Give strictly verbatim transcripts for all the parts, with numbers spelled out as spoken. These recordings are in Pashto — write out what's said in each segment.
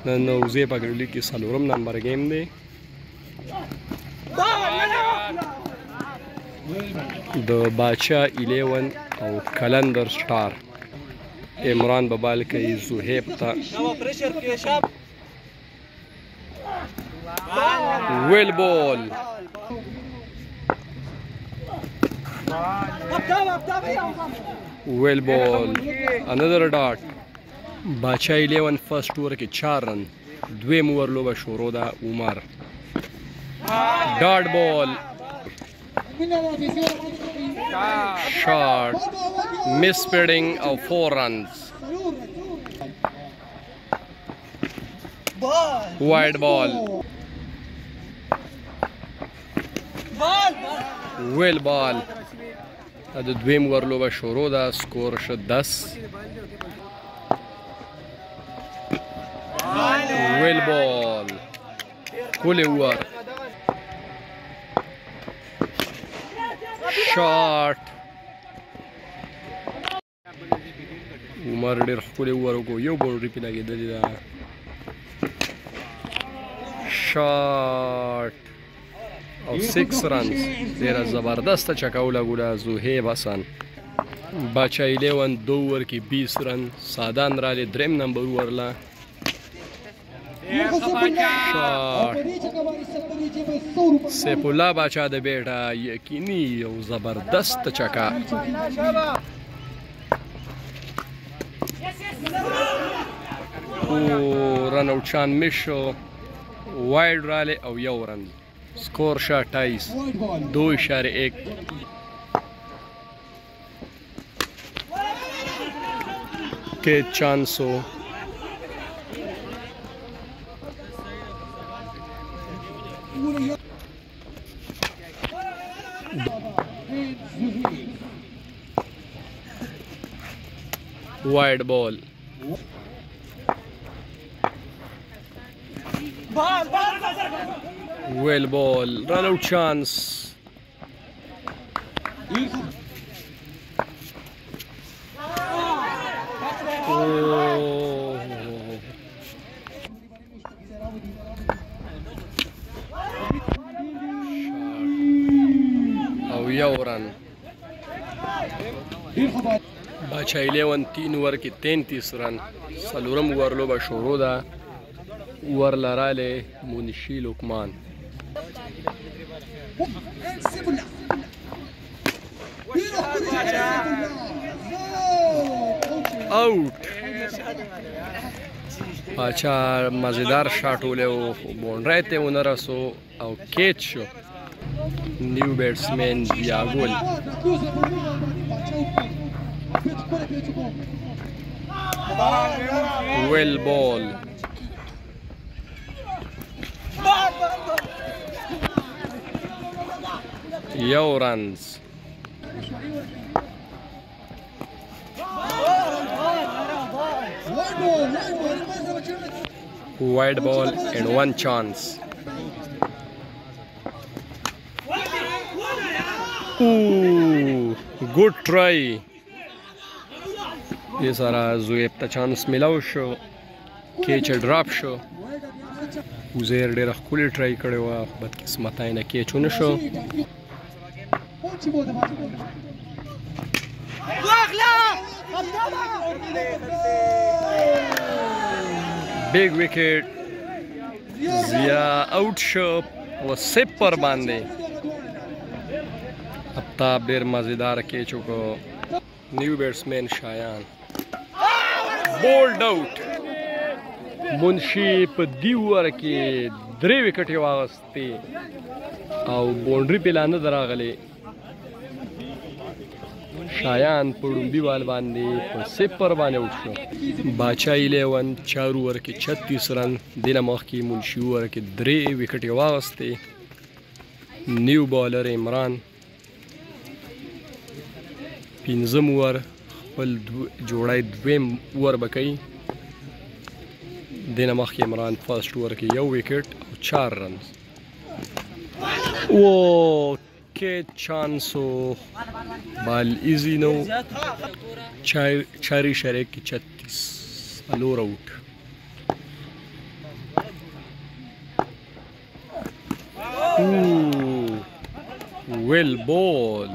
نن وزې په ګرلي کې څلورم نمبر ګیم دی. د باچا الیون او کلندر سټار. عمران به بال کوي زهیب ته. ویل بال. ویل بال. انذر ډاټ. باچا الیون فرست اوور کې چار رن. دویم اوور لوبه شروع ده. عمر ډاټ بال. شارټ مس پیډینګ او فور رنز. وایډ بال. ویل بال. د دویم اوور لوبه شروع ده. سکور شه دس. ویل بال. کل اوور. شاٹ. عمر ډېر ښکلی اوور وکړو. یو باونډري پې لګېدلې ده. شاٹ او سکس رنز. ډېره زبردسته چکه ولګوله زهیب حسن. باچا الیون دو اوور کې بیس رن. سادان رالی دریم نمبر اوور له. سیف الله باچا د بیټه یقیني یو زبردست چکه. او رن اوټ شان مس شو. وایډ رالی او یو رن. سکور شه اٹھائیس. دو اشاره ایک. के चांसो. Wide ball. Well ball. Run out chance. او یو رن. باچا الیون تین اوور کې تینتیس رن. څلورم اوور لوبه شروع ده. اوور لرالی منشي لقمان. اوټ. باچا مزیدار شاټ ولیو خو باونډرۍ ته ونه رسو او کیچ شو. نیو بیټسمین دیاګول. ویل بال. یو رنز. Wide ball and one chance. Ooh, good try. ये सारा زویب ته چانس ملاو شو. کیچ ډراپ شو. وزیر ډېره ښکلې ټرای کړې وه خو بدقسمته یې نه کیچ ونه شو. Big wicket. ضیا आउट شو و سپر باندې. افتاب ډېر مزیدار کیچ وکړو. نیو بیټسمین شایان. بولډ آوټ. منشي په دې اوور کې درې وکټ یې واغستې او باونډري پې لا نه ده راغلې. شایان په ړومبي بال باندې په صفر باندې اوټ شو. باچا الیون چار اوور کې چھتیس رن. دې نه مخکې منشي اوور کې درې وکټ یې واغستې. نیو بالر عمران پنځم اوور خپل جوړی دویم اوور به کوي. دې نه مخکې عمران فرسټ اوور کې یو وکټ او چار رنز. او के चांसो बाल इजी नो. चारी शरे की छत्तीस. अलोर आउट. ویل بول.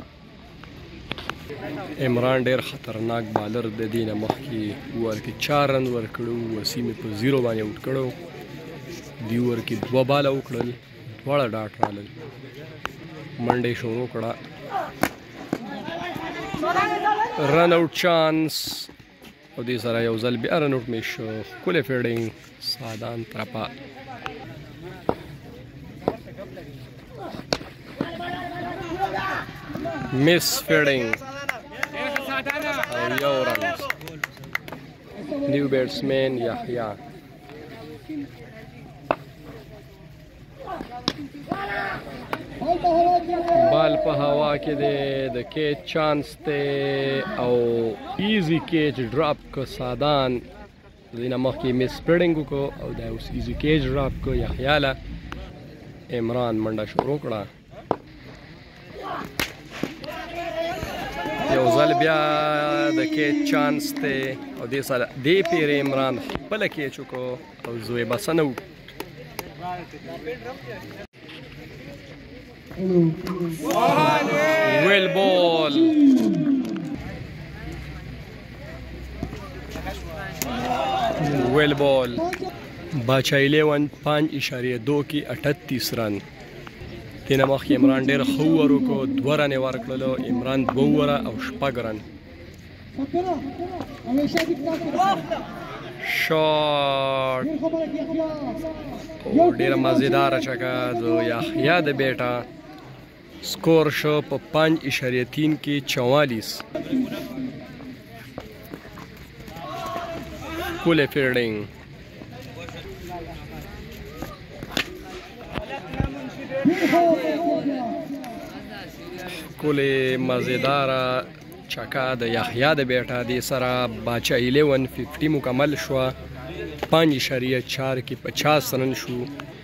عمران ډیر خطرناک بالر د دې نه مخکې اوور کې چار رن ورکړو، وسیم یې په زیرو باندې اوټ کړو. دې اوور کې دوه باله وکړل، دواړه ډاټ رالل. منډه یې شروع کړه، رن اوټ چانس، او دې سره یو ځل بیا رن اوټ مې شو. ښکلی فیلډینګ سادان طرفه. مس فیلډینګ او یو رن. نیو بیټسمین یحیی بال په هوا کې دی، د کیچ چانس دی او ایزی کیچ ډراپ که سادان. دې نه مخکې مس فیلډینګ وکړو او دا اوس ایزی کیچ ډراپ کړو یحیی له. عمران منډه شروع کړه، یو ځل بیا د کیچ چانس دی او دې سره دې پیرې عمران خپله کیچ وکړو او زوی بسنه وکړو. ویل بول. ویل بول. باچا الیون پانچ اشاریه دو کی اٹھتیس رن. تینا مخکې عمران ډېر ښه اوور وکړو، دوه رنې ورکړلو. عمران دوه اووره او شپږ رن. شاټ او ډېره مزېداره چکه د یحیی د بیټه. سکور شو په پنج اشاریه تین کې چوالیس. ښکلی فیلډینګ. ښکلی مزېداره چکه د یحیی د بیټه. دې سره باچا الیون ففټي مکمل شوه. پنج اشاریه چار کې پچاس رن شو.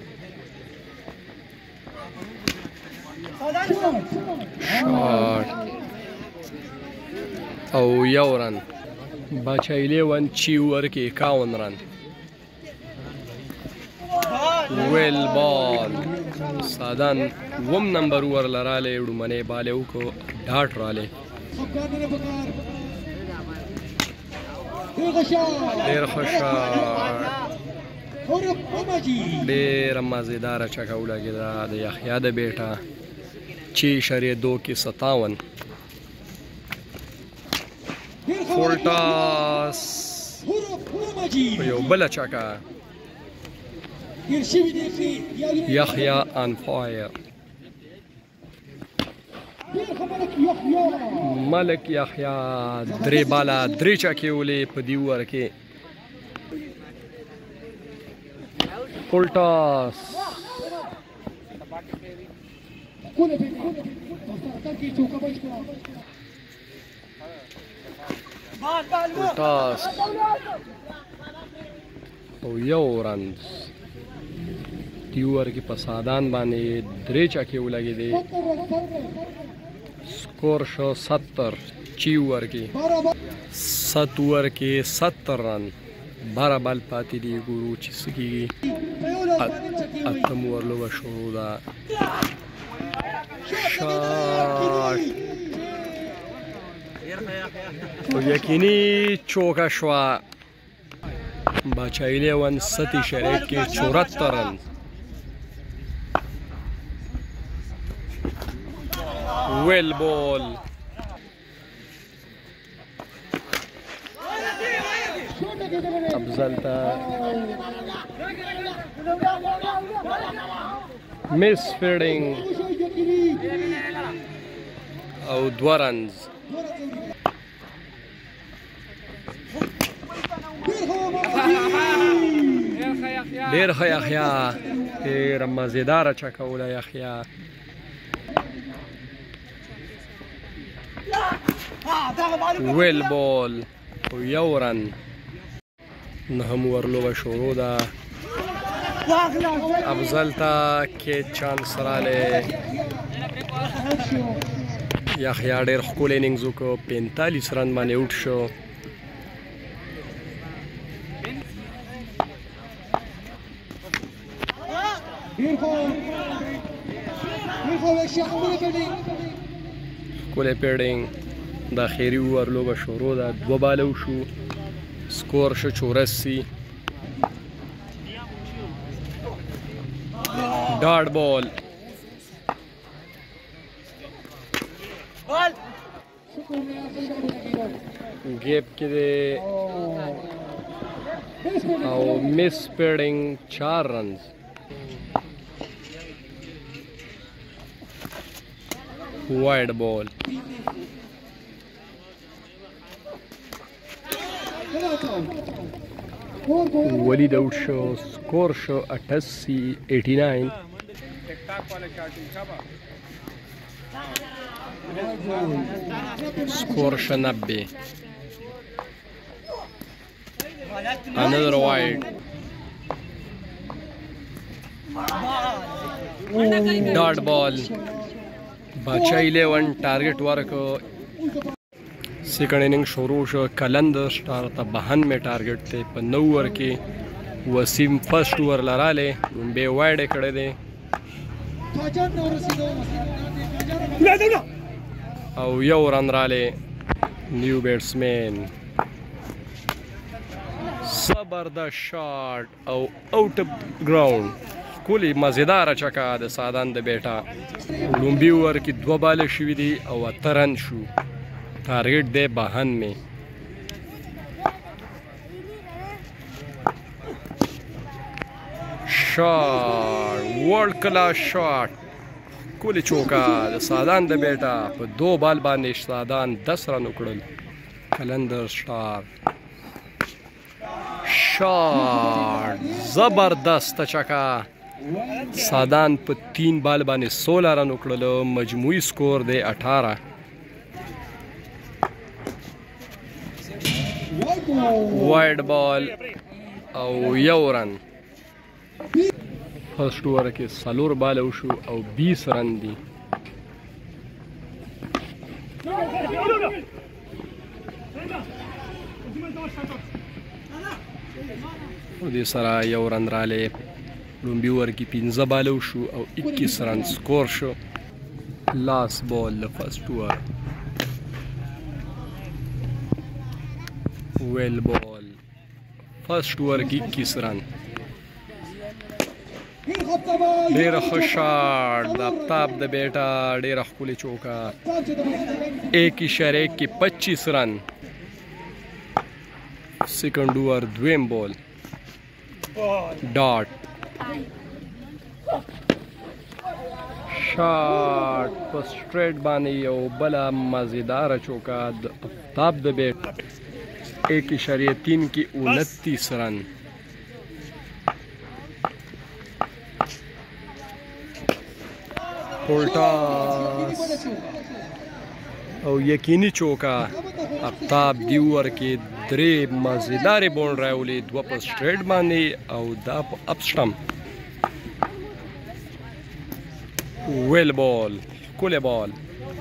شاټ او یو رن. باچا الیون چی اوور کې اکاون رن. ویل بال. سادان وم نمبر اوور لرالی، وړومنی بال یې وکړو، ډاټ رالی. ډېر ښه شاټ، ډېره مزېداره چکه ولګېده د یحیی د بیټه. چھ اشاریه دو کې ستاون. فول ټاس په یو بله چکه. یحیی آن فایر. ملک یحیی درې باله درې چکې ولې په دې اوور کې. فول ټاس. فول ټاس او یو رنز. دې اوور کې په سادان باندې درې چکې ولګېدې. سکور شو ستر. چی اوور کې ست اوور کې ستر رن. بارہ بال پاتې دي، ګورو چې څه کېږي. اتم اوور لوبه شروع ده. شاټ او یقیني چوکه شوه. باچا الیون ست اشاریه کې چورتر رن. ویل بول. افضل تا مس فیلډینګ او دوه رنز. ډېر ښه یحیی، ډېره مزېداره چکه وله یحیی. ویل بول او یو رن. نهم اوور لوبه شروع ده. افضل ته کیچ چانس رالی. یحیی ډېر ښکلی اننګز وکړو، پینتالیس رن باندې اوټ شو. Beautiful. ښکلی پیډینګ د اخري اوور لوبه شروع ده. دوه باله وشو، سکور شو چورسي. ډاټ بال گیپ کې دی او مس پیډینګ چار رنز. وائڈ بال ولید آؤٹ شو، سکور شو اٹھاسی ایٹی نائن. سکور شو نبے. another wide. ڈاٹ بال بادشاہ الیون ٹارگیٹ ورکو. سیکنڈ اننگ شروع شو. کلندر سٹار ته بهن میں ټارګټ دی په نو اوور کې. وسیم فرسٹ اوور لراله بے وایډ کړی دی او یو رن راله. نیو بیټسمین زبردست شاٹ او آؤٹ گراؤنड. ښکلې مزیداره چکه د سادان د بیټا. لومبي اوور کې دوه باله شوي دي او اته رن شو. ټارګټ دی بهن میں. شاٹ ورلڈ کلاس شاٹ. ښکلې چوکه د سادان د بیټا. په دو بال باندې سادان دس رن وکړل. کلندر سٹار شاٹ زبردست چکه. سادان په تین بال باندې سولہ رن وکړل. مجموعي سکور دی اٹھارہ. وائڈ بال او یو رن. فرسٹ اوور کې څلور باله وشو او بیس رن دي. دې سره یو رن رالی. لومبي اوور کې پنځه باله وشو او اکیس رن سکور شو. لاست بال د فرسٹ اوور. ویل بال فرسٹ اوور کې اکیس رن. ډېره ښه شاټ د آفتاب د بیټا. ډېره ښکلې چوکه. ایک اشاره کې پچیس رن. سیکنډ اوور دویم بال. ډاټ شاٹ په سټریټ باندې یو بله مزیداره چوکه د آفتاب د بیټ. ایک اشاریه تین کی انتیس رن. پولټاس او یقیني چوکه. آفتاب دی اوور کې درې مزیدارې بونډ راولي. دوه په سټریټ باندې او دا په اپ سټم. ویل بال ښکلی بال.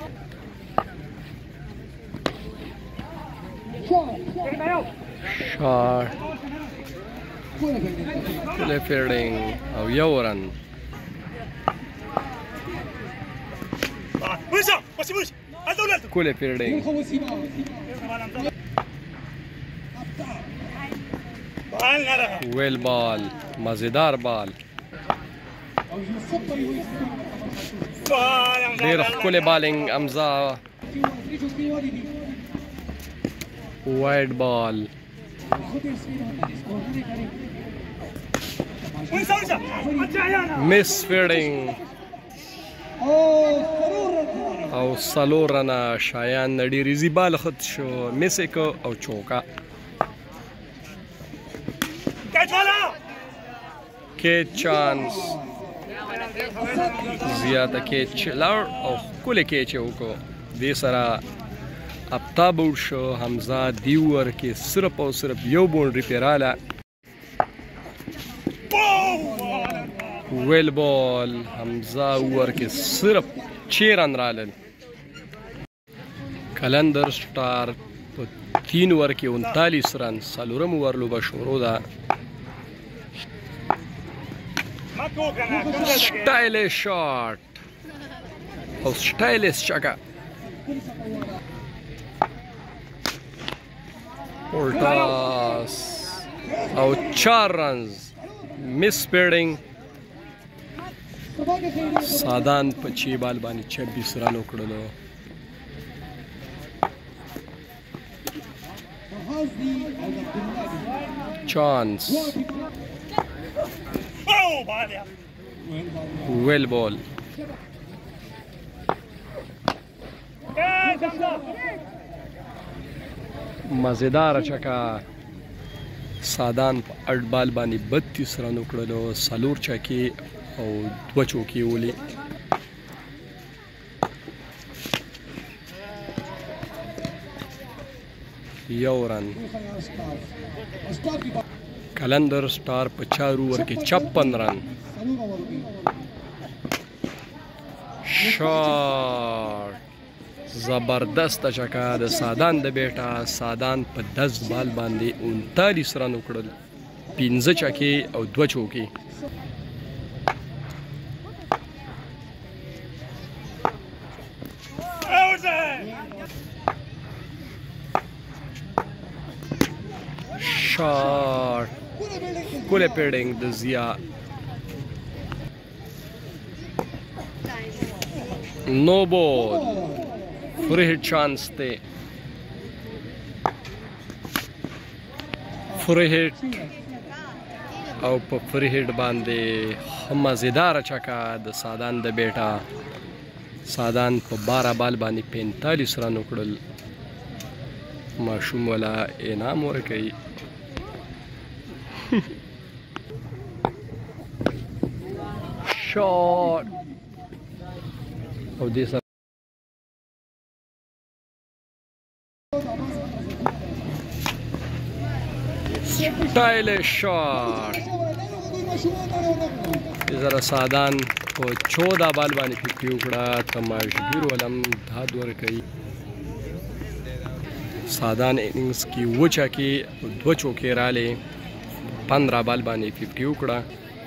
شاٹ ښکلی فیلډینګ او یو رن. ښکلی فیلډینګ. ویل بال مزیدار بال. ډېر ښکلی بالینګ حمزه. وائڈ بال مس فیلډینګ او څلور رنه. شایان ډېر ایزي بال خط شو. مس یې که او چوکه. کیچ چانس زیاته کیچ لاړ او ښکلی کیچ یې وکړو. دې سره آفتاب اوټ شو. حمزه دی اوور کې صرف او صرف یو باونډري پرې راله. ویل بال حمزه اوور کې صرف چھ رن رالل. کلندر سٹار په تین اوور کې انتالیس رن. څلورم اوور لوبه شروع ده. سټایل شاٹ او سټایلیش چکا اولټاس او چار رنز مس پیډینګ سادان په چی بال باندې چھبیس رن وکړلو چانس ویل بال مزیدار چکا سادان په اډ بال باندې بتیس رن وکړلو څلور چکې او دوه چوکې ولې یو رن کلندر سٹار په چار اوور کې چپن رن شاٹ زبردست چکا د سادان د بیٹا سادان په دس بال باندې انتالیس رن وکړل پنځه چکې او دوه چوکې شاٹ کولې پیډینګ د ضیا نو بال فری هټ چانس ته فری هټ او په فری هټ باندې مزیدار چکا د سادان د بیٹا سادان په بارہ بال باندې پینتالیس رن وکړل ماشوم ولا انعام ورکوي شاٹ او دې سره سټایلیش شاٹ زره سادان په چودہ بال باندې ففټي وکړه تماشبیر ولم داد ورکوي سادان اننګز کې اوه چکې دوه چوکې رالې پندرہ بال باندې ففټي وکړه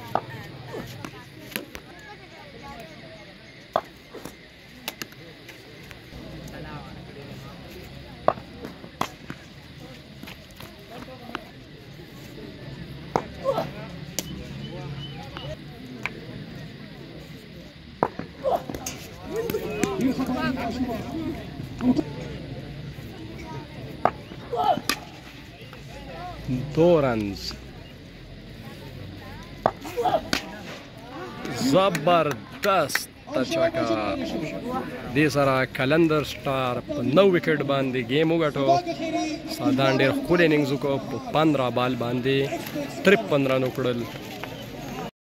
دو رنز زبردست چکا دې سره کلندر سٹار په نو وکټ باندې گیم وګټو سادان ډېر ښکلی اننګز وکړو په پندرہ بال باندې ترپن رن وکړل